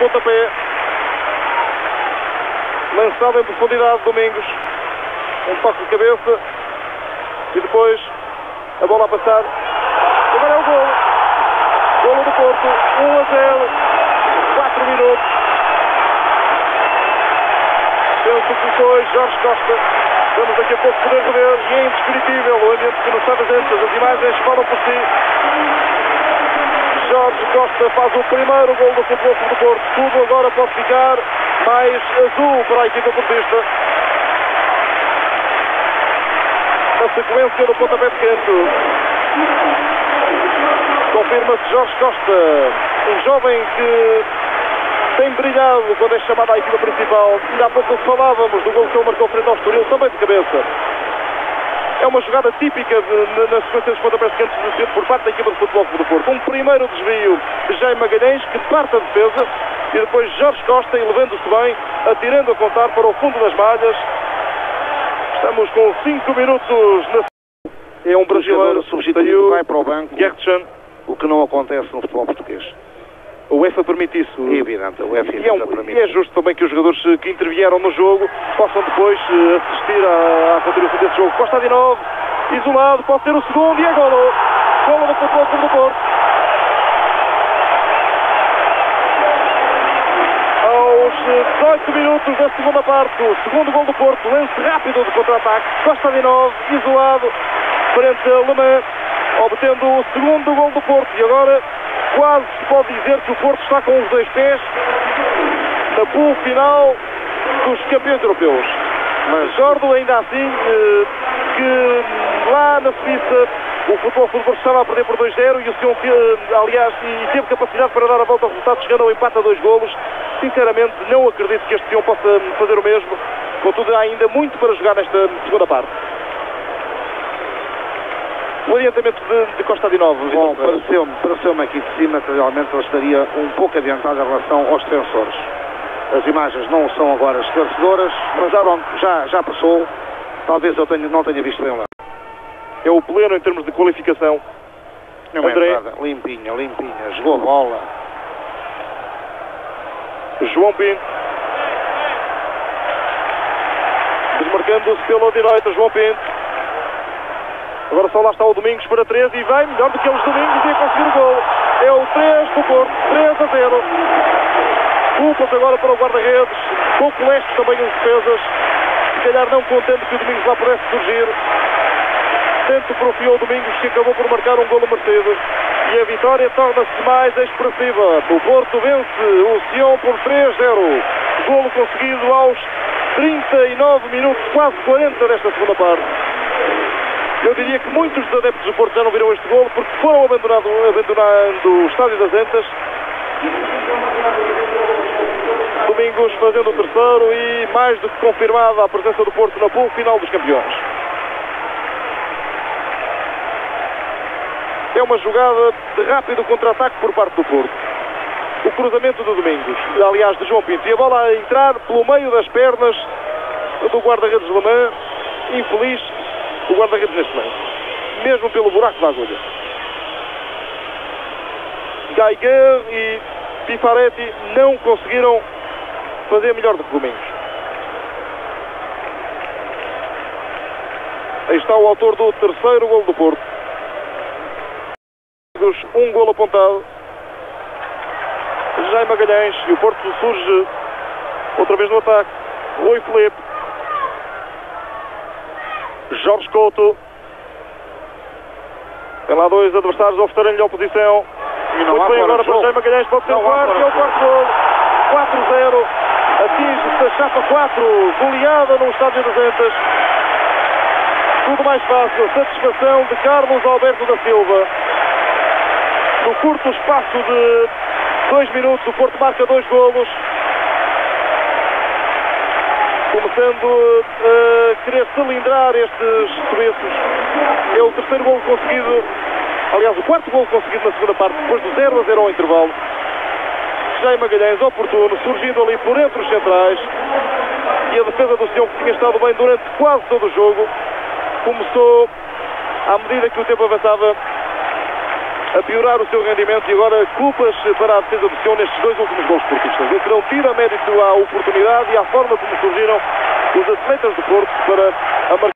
pontapé. Lançado em profundidade, Domingos. Um toque de cabeça. E depois a bola a passar. Agora é o golo. Golo do Porto. 1-0. 4 minutos. Penso que foi Jorge Costa. Vamos daqui a pouco poder rever. E é indescritível o ambiente que nos está dentro. As imagens falam por si. Jorge Costa faz o primeiro gol do Futebol Clube do Porto. Tudo agora pode ficar mais azul para a equipa portista. Na sequência do pontapé de canto. Confirma-se Jorge Costa, um jovem que tem brilhado quando é chamado à equipa principal. Ainda há pouco falávamos do gol que ele marcou frente ao Estoril, também de cabeça. É uma jogada típica na sequência dos pontapés de canto por parte da equipa de Futebol Clube do Porto. Um primeiro desvio de Jaime Magalhães, que parte a defesa, e depois Jorge Costa, elevando-se bem, atirando a contar para o fundo das malhas. Estamos com 5 minutos na... É um brasileiro substituído, vai para o banco, Gertsen. O que não acontece no futebol português. O UEFA permite isso. É evidente, o UEFA permite. E é justo também que os jogadores que intervieram no jogo possam depois assistir à continuação desse jogo. Costa de novo, isolado, pode ser o segundo e é golo. Golo do Futebol Clube do Porto. Aos 18 minutos da segunda parte, o segundo gol do Porto, lance rápido de contra-ataque. Costa de novo, isolado, frente a Le Mans, obtendo o segundo gol do Porto. E agora quase se pode dizer que o Porto está com os dois pés na pool final dos campeões europeus. Mas recordo ainda assim que lá na Suíça o Futebol Clube do Porto estava a perder por 2-0 e o Sion, aliás, e teve capacidade para dar a volta ao resultado, chegando ao empate a 2 golos. Sinceramente, não acredito que este Sion possa fazer o mesmo. Contudo, há ainda muito para jogar nesta segunda parte. O adiantamento de Costa de Novo. Bom, pareceu-me aqui de cima que realmente ele estaria um pouco adiantado em relação aos defensores. As imagens não são agora esclarecedoras, mas pronto, já passou. Talvez eu não tenha visto bem lá. É o pleno em termos de qualificação. Não André. É nada. Limpinha, jogou a bola. João Pinto. Desmarcando-se pela direita, João Pinto. Agora só lá está o Domingos para 3 e vai melhor do que eles Domingos e a conseguir o gol. É o 3 do Porto, 3-0. Culpas agora para o guarda-redes. Pouco leste também os defesas. Se calhar não contente que o Domingos lá pudesse surgir. Tanto profiou o Domingos que acabou por marcar um golo merecido. E a vitória torna-se mais expressiva. O Porto vence o Sion por 3-0. Golo conseguido aos 39 minutos, quase 40 desta segunda parte. Eu diria que muitos dos adeptos do Porto já não viram este golo porque foram abandonando o Estádio das Antas. Domingos fazendo o terceiro e mais do que confirmada a presença do Porto na pool final dos campeões. É uma jogada de rápido contra-ataque por parte do Porto. O cruzamento do Domingos, aliás de João Pinto, e a bola a entrar pelo meio das pernas do guarda-redes Le Mans. Infeliz o guarda-redes neste momento, mesmo pelo buraco da agulha. Geiger e Pifaretti não conseguiram fazer melhor do que Domingos. Aí está o autor do terceiro golo do Porto. Um golo apontado. Jaime Magalhães e o Porto surge outra vez no ataque. Rui Filipe. Jorge Couto. Tem lá dois adversários a oferecerem-lhe a oposição. Muito bem agora para Jaime Magalhães, pode ser o quarto, e é o quarto gol. 4-0. Atinge-se a chapa 4, goleada no Estádio das Antas. Tudo mais fácil. Satisfação de Carlos Alberto da Silva. No curto espaço de 2 minutos, o Porto marca 2 golos. Começando a querer cilindrar estes suíços. É o terceiro golo conseguido, aliás, o quarto golo conseguido na segunda parte, depois do 0-0 ao intervalo. Jaime Magalhães, oportuno, surgindo ali por entre os centrais. E a defesa do Sion, que tinha estado bem durante quase todo o jogo, começou, à medida que o tempo avançava, a piorar o seu rendimento, e agora culpas para a defesa do Sion nestes dois últimos gols portistas. O que não tira mérito à oportunidade e à forma como surgiram os atletas do Porto para a marcação.